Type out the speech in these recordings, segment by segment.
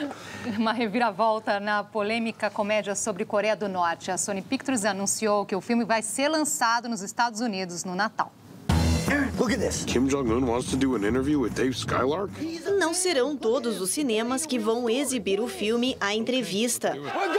Uma reviravolta na polêmica comédia sobre Coreia do Norte. A Sony Pictures anunciou que o filme vai ser lançado nos Estados Unidos no Natal. Look at this. Kim Jong-un wants to do an interview with Dave Skylark? Não serão todos os cinemas que vão exibir o filme A Entrevista.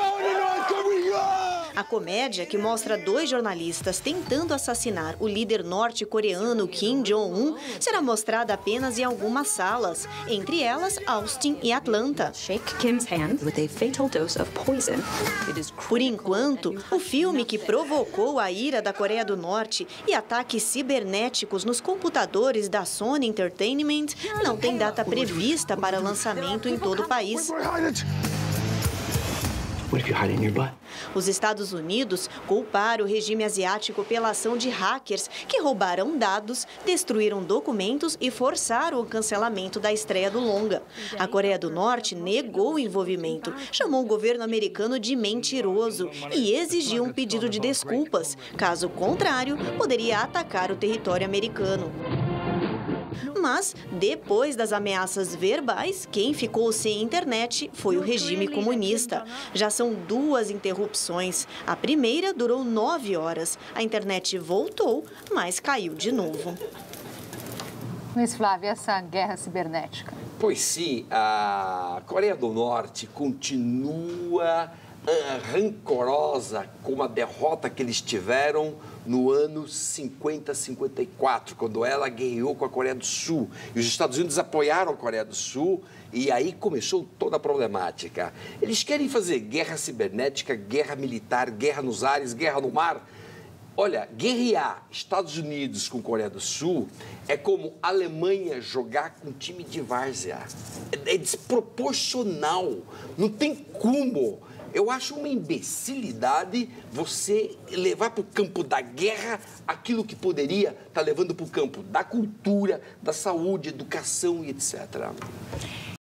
A comédia, que mostra dois jornalistas tentando assassinar o líder norte-coreano Kim Jong-un, será mostrada apenas em algumas salas, entre elas Austin e Atlanta. Shake Kim's hand with a fatal dose of poison. Por enquanto, o filme que provocou a ira da Coreia do Norte e ataques cibernéticos nos computadores da Sony Entertainment não tem data prevista para lançamento em todo o país. Os Estados Unidos culparam o regime asiático pela ação de hackers que roubaram dados, destruíram documentos e forçaram o cancelamento da estreia do longa. A Coreia do Norte negou o envolvimento, chamou o governo americano de mentiroso e exigiu um pedido de desculpas. Caso contrário, poderia atacar o território americano. Mas, depois das ameaças verbais, quem ficou sem internet foi o regime comunista. Já são 2 interrupções. A primeira durou 9 horas. A internet voltou, mas caiu de novo. Luiz Flávio, essa guerra cibernética? Pois sim, a Coreia do Norte continua rancorosa com a derrota que eles tiveram no ano 50-54, quando ela guerreou com a Coreia do Sul. E os Estados Unidos apoiaram a Coreia do Sul e aí começou toda a problemática. Eles querem fazer guerra cibernética, guerra militar, guerra nos ares, guerra no mar. Olha, guerrear Estados Unidos com Coreia do Sul é como a Alemanha jogar com um time de várzea. É desproporcional, não tem como. Eu acho uma imbecilidade você levar para o campo da guerra aquilo que poderia estar levando para o campo da cultura, da saúde, educação e etc.